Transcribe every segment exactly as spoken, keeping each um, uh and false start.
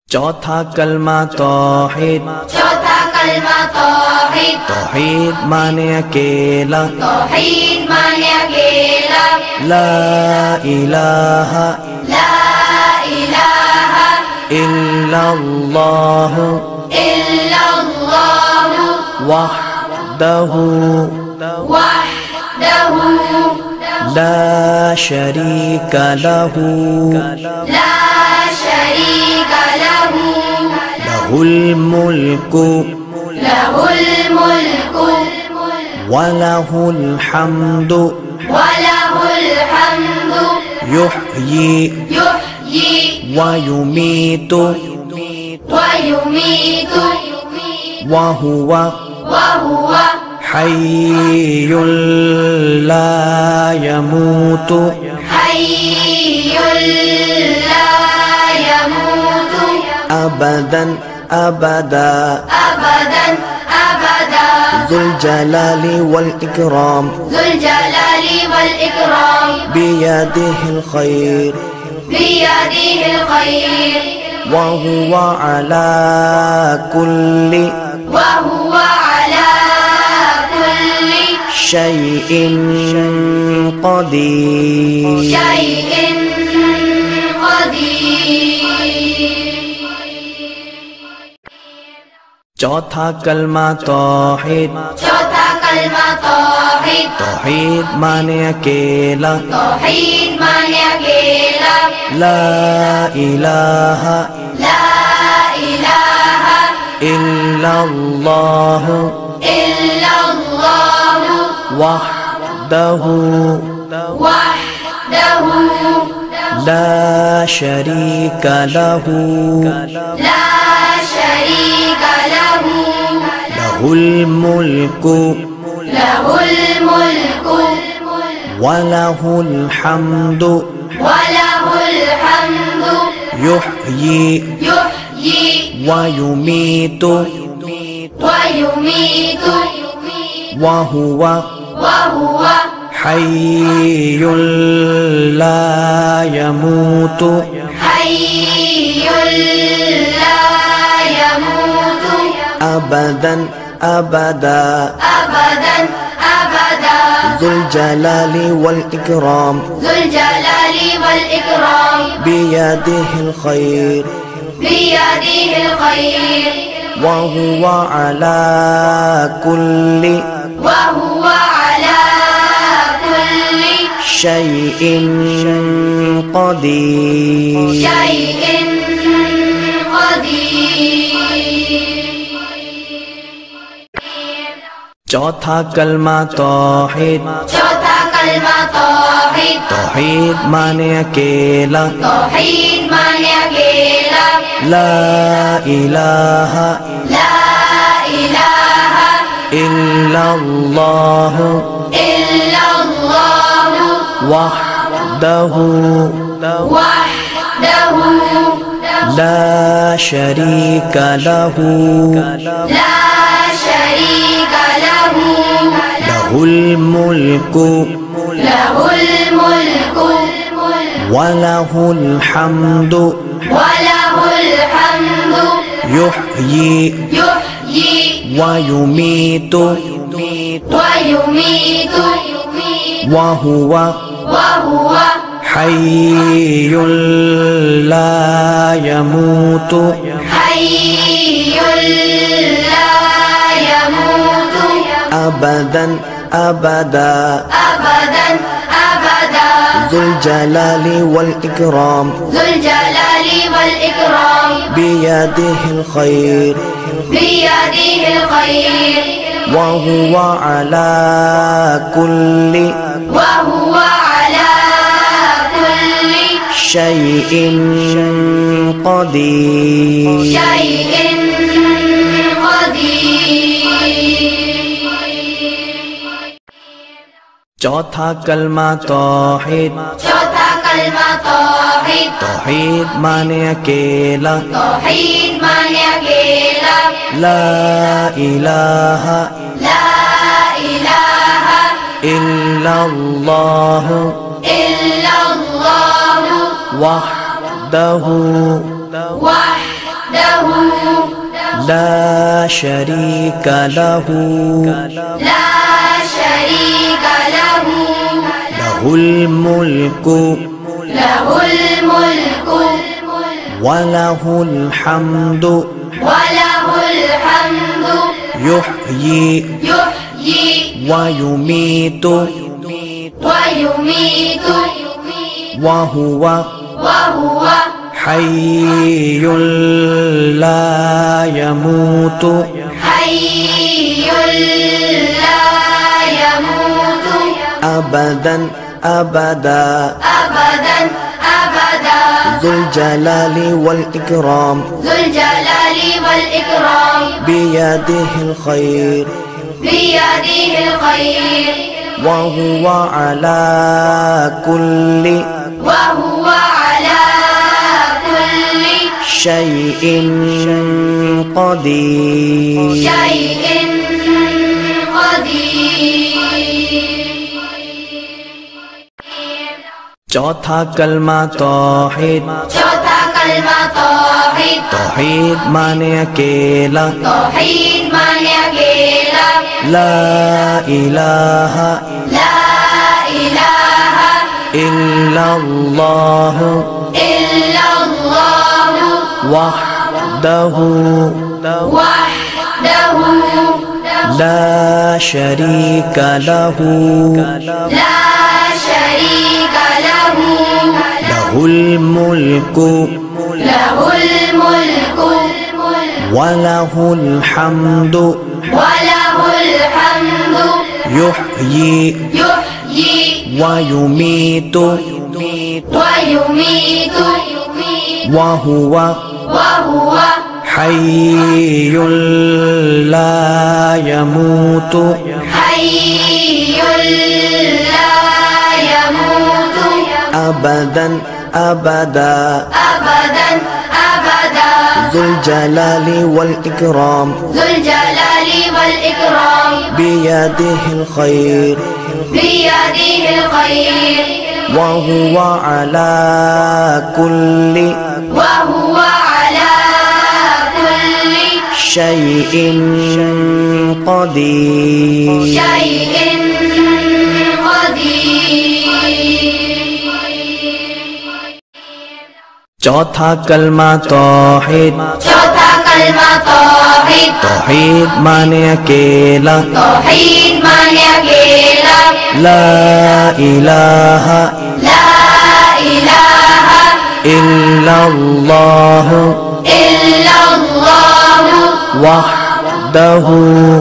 चौथा कलमा तौहीद। चौथा कलमा तौहीद। तौहीद माने अकेला। तौहीद माने अकेला। ला इलाहा ला इलाहा इल्लल्लाह इल्लल्लाह वहदहु वहदहु ला शरीका लहु ला शरीका लहु लहुल मुल्कु लहुल मुल्कु वलहुल हम्दु वलहुल हम्दु युहयी युहयी वयुमीतु वयुमीतु वहुवा वहुवा हय्युल ला यमूतु हय्युल ला यमूतु अबदन अबदा अबदन अबदा ज़ुल जलाली वल इकराम ज़ुल जलाली वल इकराम बियदिहिल खैर बियदिहिल खैर वहुवा अला कुल्ली वहुवा अला कुल्ली शैइन क़दीर। शैइन क़दीर। चौथा कलमा तौहीद। चौथा कलमा तौहीद। तौहीद माने अकेला। तौहीद माने अकेला। ला इलाहा ला इलाहा इल्लल्लाह इल्लल्लाह वहदहु वहदहु ला शरीका लहु ला शरीका लहु लहुल मुल्कु लहुल मुल्कु वलहुल हम्दु वलहुल हम्दु युहयी युहयी वयुमीतु वयुमीतु वहुवा वहुवा हय्युल ला यमूतु हय्युल ला यमूतु अबदन अबदा अबदन अबदा ज़ुल जलाली वल इकराम ज़ुल जलाली वल इकराम बियदिहिल खैर बियदिहिल खैर वहुवा अला कुल्ली वहुवा अला कुल्ली शैइन क़दीर। शैइन क़दीर। चौथा कलमा तौहीद। चौथा कलमा तौहीद। तौहीद माने अकेला। तौहीद माने अकेला। ला इलाहा ला इलाहा इल्लल्लाह इल्लल्लाह वहदहु वहदहु ला शरीका लहु ला शरीका लहु लहुल मुल्कु लहुल मुल्कु वलहुल हम्दु वलहुल हम्दु युहयी युहयी वयुमीतु वयुमीतु वहुवा वहुवा हय्युल ला यमूतु हय्युल ला यमूतु अबदन अबदा अबदन अबदा ज़ुल जलाली वल इकराम ज़ुल जलाली वल इकराम बियदिहिल खैर बियदिहिल खैर वहुवा अला कुल्ली वहुवा अला कुल्ली शैइन क़दीर। शैइन क़दीर। चौथा कलमा तौहीद। चौथा कलमा तौहीद। तौहीद माने अकेला। तौहीद माने अकेला। ला इलाहा ला इलाहा इल्लल्लाह इल्लल्लाह वहदहु वहदहु لا شريك له لا شريك له له الملك له الملك وله الحمد وله الحمد يحيي يحيي ويميت ويميت وهو وهو حي لا يموت حي لا يموت أبدا أبدا أبدا أبدا ذو الجلال والإكرام ذو الجلال والإكرام بيده الخير بيده الخير وهو على كل وهو على كل شيء قدير شيء चौथा कलमा तौहीद चौथा कलमा तौहीद तौहीद माने अकेला तौहीद माने अकेला ला इलाहा ला इलाहा इल्लल्लाह इल्लल्लाह वहदहु वहदहु ला शरीक लहु ला शरीक लहु लहुल मुल्कु लहुल मुल्कु वलहुल हम्दु वलहुल हम्दु युह्यी युह्यी वयुमीतु वयुमीतु वहुव वहुव हय्युल ला यमूतु हय्युल ला यमूतु अबदन अबदा अबदन अबदा ज़ुल जलाली वल इकराम ज़ुल जलाली वल इकराम बियदिहिल खैर बियदिहिल खैर वहुव अला कुल्लि वहुव अला कुल्लि शैइन क़दीर शैइन चौथा कलमा तौहीद चौथा कलमा तौहीद तौहीद माने अकेला तौहीद माने अकेला ला इलाहा ला इलाहा इल्लल्लाह इल्लल्लाह वहदहु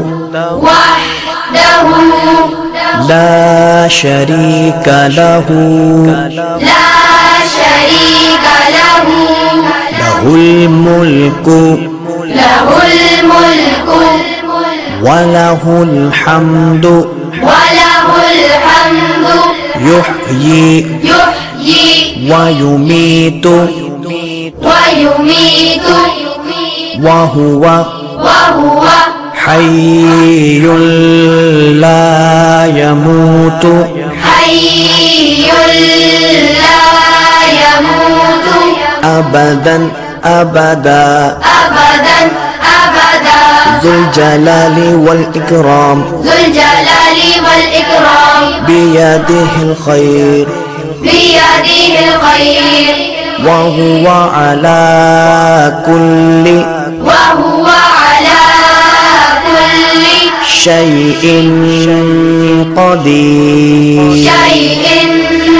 वहदहु ला शरीक लहु ला शरीक लहु लहुल मुल्कु लहुल मुल्कु वलहुल हम्दु वलहुल हम्दु युह्यी युह्यी वयुमीतु वयुमीतु वहुव वहुव हय्युल ला यमूतु हय्युल ला यमूतु अबदन अबदा अबदन अबदा ज़ुल जलाली वल इकराम ज़ुल जलाली वल इकराम बियदिहिल खैर बियदिहिल खैर वहुव अला कुल्लि वहुव अला कुल्लि शैइन क़दीर शैइन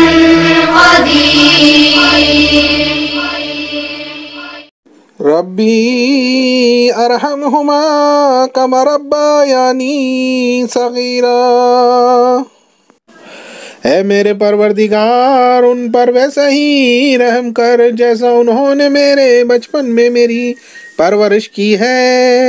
रब्बी अरहमहुमा कमा रब्बायानी सगीरा। है मेरे परवरदिगार, उन पर वैसा ही रहम कर जैसा उन्होंने मेरे बचपन में मेरी परवरिश की है।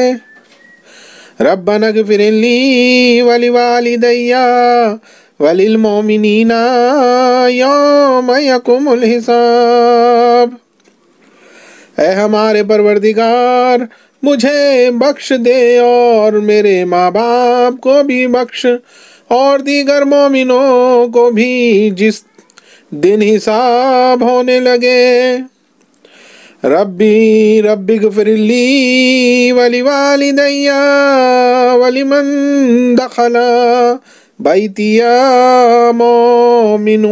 रब्बना ग़फ़िरली वलिवालिदैया वलिल मोमिनीना यौम यक़ूमुल हिसाब। ऐ हमारे परवरदिगार, मुझे बख्श दे और मेरे माँ बाप को भी बख्श और दीगर मोमिनों को भी जिस दिन हिसाब होने लगे। रब्बी रब्बी गफिरली वली वालिदैया वलिमन दखला बैतिया मोमिनू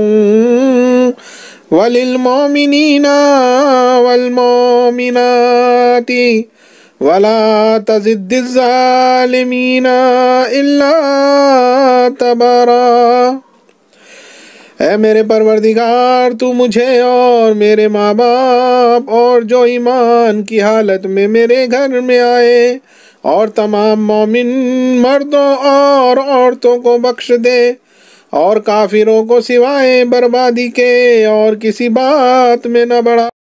वलिल मोमिनीना वल मोमिनाती वला तज़िद्दिज़ ज़ालिमीना इल्ला तबारा। ऐ मेरे परवरदिगार, तू मुझे और मेरे माँ बाप और जो ईमान की हालत में मेरे घर में आए और तमाम मोमिन मर्दों और औरतों को बख्श दे, और काफिरों को सिवाय बर्बादी के और किसी बात में न बढ़ा।